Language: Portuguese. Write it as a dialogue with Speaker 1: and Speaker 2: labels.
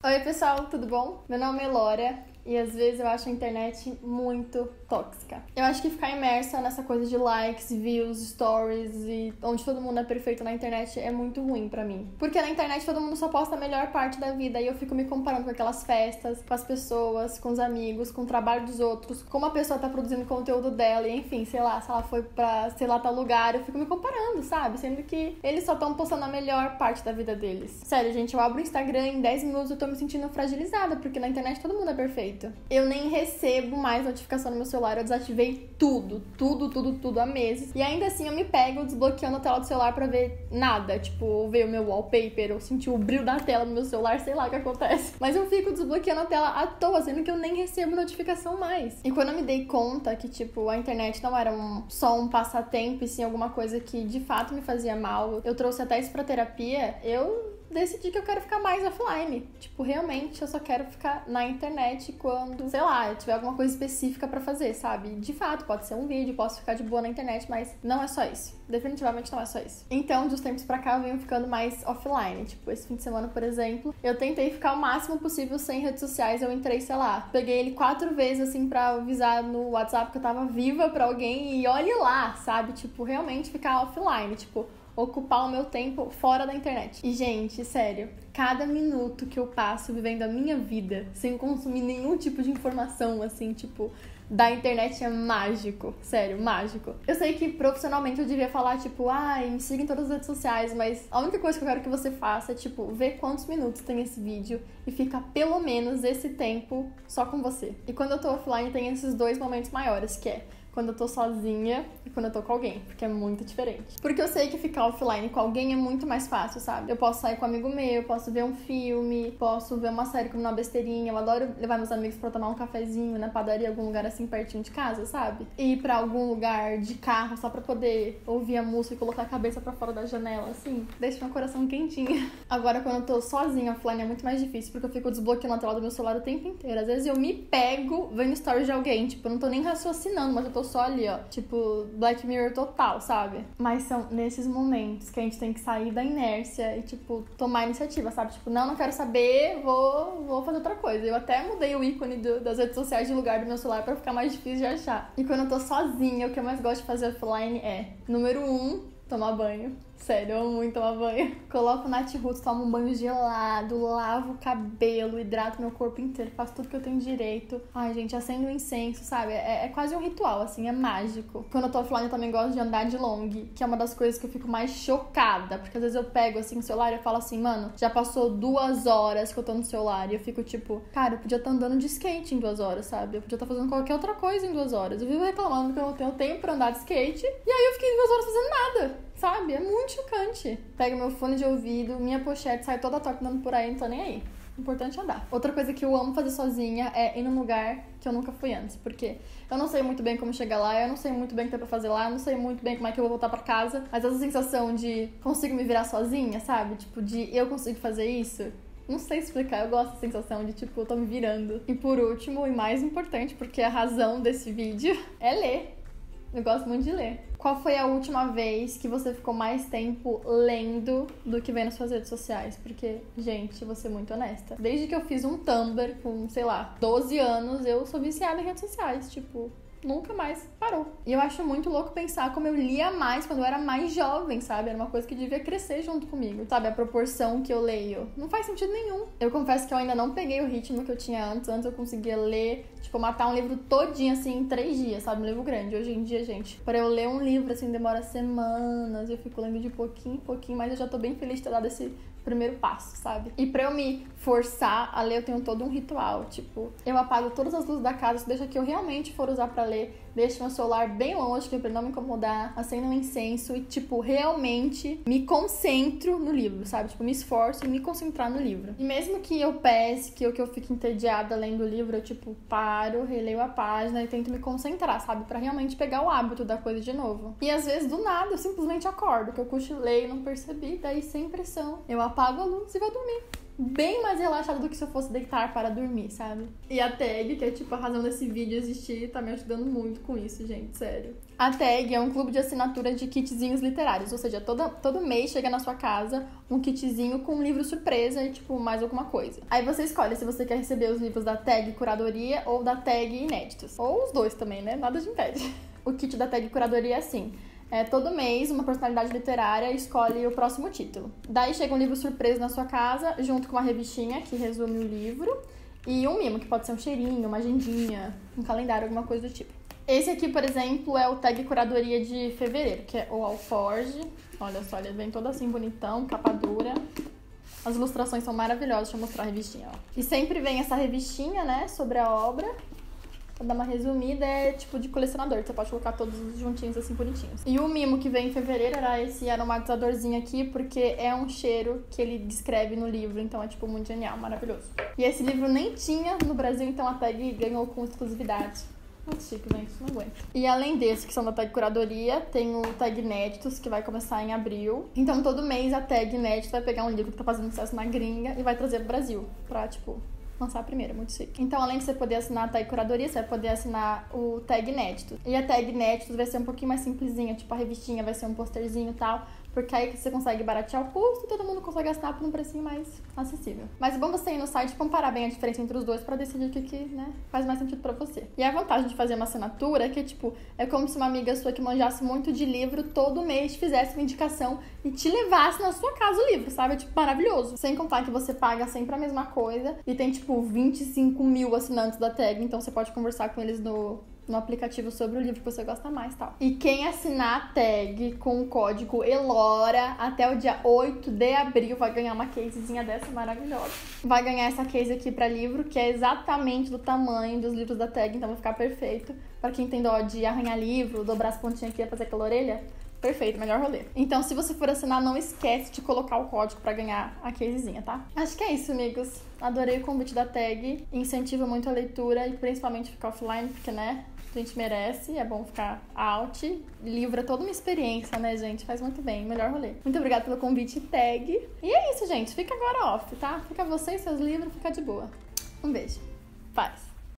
Speaker 1: Oi pessoal, tudo bom? Meu nome é Lora e às vezes eu acho a internet muito tóxica. Eu acho que ficar imersa nessa coisa de likes, views, stories e onde todo mundo é perfeito na internet é muito ruim pra mim. Porque na internet todo mundo só posta a melhor parte da vida e eu fico me comparando com aquelas festas, com as pessoas, com os amigos, com o trabalho dos outros, como a pessoa tá produzindo conteúdo dela e enfim, sei lá, se ela foi pra, sei lá, tal lugar, eu fico me comparando, sabe? Sendo que eles só estão postando a melhor parte da vida deles. Sério, gente, eu abro o Instagram em 10 minutos eu tô me sentindo fragilizada, porque na internet todo mundo é perfeito. Eu nem recebo mais notificação no meu celular, eu desativei tudo há meses. E ainda assim eu me pego desbloqueando a tela do celular pra ver nada, tipo, ver o meu wallpaper, ou sentir o brilho da tela no meu celular, sei lá o que acontece. Mas eu fico desbloqueando a tela à toa, sendo que eu nem recebo notificação mais. E quando eu me dei conta que, tipo, a internet não era só um passatempo, e sim alguma coisa que de fato me fazia mal, eu trouxe até isso pra terapia, eu decidi que eu quero ficar mais offline. Tipo, realmente eu só quero ficar na internet quando, sei lá, eu tiver alguma coisa específica pra fazer, sabe? De fato, pode ser um vídeo, posso ficar de boa na internet, mas não é só isso. Definitivamente não é só isso. Então, dos tempos pra cá, eu venho ficando mais offline. Tipo, esse fim de semana, por exemplo, eu tentei ficar o máximo possível sem redes sociais. Eu entrei, sei lá, peguei ele 4 vezes, assim, pra avisar no WhatsApp que eu tava viva pra alguém e olhe lá, sabe? Tipo, realmente ficar offline, tipo, ocupar o meu tempo fora da internet. E, gente, sério, cada minuto que eu passo vivendo a minha vida sem consumir nenhum tipo de informação, assim, tipo, da internet é mágico. Sério, mágico. Eu sei que profissionalmente eu devia falar, tipo, ai, me siga em todas as redes sociais, mas a única coisa que eu quero que você faça é, tipo, ver quantos minutos tem esse vídeo e ficar pelo menos esse tempo só com você. E quando eu tô offline tem esses dois momentos maiores, que é quando eu tô sozinha e quando eu tô com alguém, porque é muito diferente. Porque eu sei que ficar offline com alguém é muito mais fácil, sabe? Eu posso sair com um amigo meu, posso ver um filme, posso ver uma série como uma besteirinha. Eu adoro levar meus amigos pra tomar um cafezinho na padaria, algum lugar assim pertinho de casa, sabe? Ir pra algum lugar de carro só pra poder ouvir a música e colocar a cabeça pra fora da janela, assim. Deixa meu coração quentinho. Agora, quando eu tô sozinha offline é muito mais difícil, porque eu fico desbloqueando a tela do meu celular o tempo inteiro. Às vezes eu me pego vendo stories de alguém, tipo, eu não tô nem raciocinando, mas eu tô só ali, ó, tipo, Black Mirror total, sabe? Mas são nesses momentos que a gente tem que sair da inércia e, tipo, tomar a iniciativa, sabe? Tipo, não quero saber, vou fazer outra coisa. Eu até mudei o ícone das redes sociais de lugar do meu celular pra ficar mais difícil de achar. E quando eu tô sozinha, o que eu mais gosto de fazer offline é, número 1, tomar banho. Sério, eu amo muito tomar banho. Coloco o Nat Roots, tomo um banho gelado, lavo o cabelo, hidrato meu corpo inteiro, faço tudo que eu tenho direito. Ai, gente, acendo um incenso, sabe? É quase um ritual, assim, é mágico. Quando eu tô offline, eu também gosto de andar de long, que é uma das coisas que eu fico mais chocada. Porque às vezes eu pego, assim, o celular e eu falo assim, mano, já passou 2 horas que eu tô no celular. E eu fico tipo, cara, eu podia estar andando de skate em 2 horas, sabe? Eu podia estar fazendo qualquer outra coisa em 2 horas. Eu vivo reclamando que eu não tenho tempo pra andar de skate. E aí eu fiquei 2 horas fazendo nada. Sabe? É muito chocante. Pego meu fone de ouvido, minha pochete sai toda torta andando por aí, não tô nem aí. O importante é andar. Outra coisa que eu amo fazer sozinha é ir num lugar que eu nunca fui antes. Porque eu não sei muito bem como chegar lá, eu não sei muito bem o que tem pra fazer lá, eu não sei muito bem como é que eu vou voltar pra casa. Mas essa sensação de consigo me virar sozinha, sabe? Tipo, de eu consigo fazer isso. Não sei explicar, eu gosto da sensação de, tipo, eu tô me virando. E por último, e mais importante, porque a razão desse vídeo é ler. Eu gosto muito de ler. Qual foi a última vez que você ficou mais tempo lendo do que vendo suas redes sociais? Porque, gente, vou ser muito honesta. Desde que eu fiz um Tumblr com, sei lá, 12 anos, eu sou viciada em redes sociais. Tipo, nunca mais parou. E eu acho muito louco pensar como eu lia mais quando eu era mais jovem, sabe? Era uma coisa que devia crescer junto comigo, sabe? A proporção que eu leio. Não faz sentido nenhum. Eu confesso que eu ainda não peguei o ritmo que eu tinha antes. Antes eu conseguia ler, tipo, matar um livro todinho, assim, em 3 dias, sabe? Um livro grande. Hoje em dia, gente, para eu ler um livro, assim, demora semanas. Eu fico lendo de pouquinho em pouquinho, mas eu já tô bem feliz de ter dado esse primeiro passo, sabe? E pra eu me forçar a ler, eu tenho todo um ritual. Tipo, eu apago todas as luzes da casa, deixa que eu realmente for usar pra ler, deixo meu celular bem longe, que é pra não me incomodar, acendo um incenso e, tipo, realmente me concentro no livro, sabe? Tipo, me esforço em me concentrar no livro. E mesmo que eu pesque ou que eu fique entediada lendo o livro, eu, tipo, paro, releio a página e tento me concentrar, sabe? Pra realmente pegar o hábito da coisa de novo. E às vezes, do nada, eu simplesmente acordo, que eu cochilei e não percebi, daí sem pressão, eu apago a luz e vou dormir. bem mais relaxada do que se eu fosse deitar para dormir, sabe? E a tag, que é tipo a razão desse vídeo existir, tá me ajudando muito com isso, gente, sério. A tag é um clube de assinatura de kitzinhos literários, ou seja, todo mês chega na sua casa um kitzinho com um livro surpresa e, tipo, mais alguma coisa. Aí você escolhe se você quer receber os livros da tag curadoria ou da tag inéditos. Ou os dois também, né? Nada te impede. O kit da tag curadoria é assim. Todo mês, uma personalidade literária escolhe o próximo título. Daí chega um livro surpresa na sua casa, junto com uma revistinha que resume o livro e um mimo, que pode ser um cheirinho, uma agendinha, um calendário, alguma coisa do tipo. Esse aqui, por exemplo, é o tag curadoria de fevereiro, que é o Alforge. Olha só, ele vem todo assim bonitão, capa dura. As ilustrações são maravilhosas, deixa eu mostrar a revistinha, ó. E sempre vem essa revistinha, né, sobre a obra. Pra dar uma resumida, é tipo de colecionador. Você pode colocar todos juntinhos assim, bonitinhos. E o mimo que veio em fevereiro era esse aromatizadorzinho aqui, porque é um cheiro que ele descreve no livro. Então é tipo muito genial, maravilhoso. E esse livro nem tinha no Brasil, então a tag ganhou com exclusividade. Muito chique, gente, não aguento. E além desse, que são da tag curadoria, tem o tag inéditos, que vai começar em abril. Então todo mês a tag inédito vai pegar um livro que tá fazendo sucesso na gringa e vai trazer pro Brasil, pra tipo lançar a primeira, muito chique. Então, além de você poder assinar a tag curadoria, você vai poder assinar o tag inédito. E a tag inédito vai ser um pouquinho mais simplesinha, tipo a revistinha vai ser um posterzinho e tal, porque aí você consegue baratear o custo e todo mundo consegue assinar por um precinho mais acessível. Mas é bom você ir no site e comparar bem a diferença entre os dois pra decidir o que né, faz mais sentido pra você. E a vantagem de fazer uma assinatura é que, tipo, é como se uma amiga sua que manjasse muito de livro todo mês te fizesse uma indicação e te levasse na sua casa o livro, sabe? É, tipo, maravilhoso. Sem contar que você paga sempre a mesma coisa e tem, tipo, 25 mil assinantes da tag, então você pode conversar com eles no aplicativo sobre o livro que você gosta mais e tal. E quem assinar a tag com o código ELORA até o dia 8 de abril vai ganhar uma casezinha dessa maravilhosa. Vai ganhar essa case aqui pra livro, que é exatamente do tamanho dos livros da tag, então vai ficar perfeito. Pra quem tem dó de arranhar livro, dobrar as pontinhas aqui e fazer aquela orelha, perfeito, melhor rolê. Então, se você for assinar, não esquece de colocar o código pra ganhar a casezinha, tá? Acho que é isso, amigos. Adorei o convite da tag. Incentiva muito a leitura e principalmente ficar offline, porque, né, a gente merece. É bom ficar out. Livro é toda uma experiência, né, gente? Faz muito bem. Melhor rolê. Muito obrigada pelo convite, tag. E é isso, gente. Fica agora off, tá? Fica você e seus livros, fica de boa. Um beijo. Paz.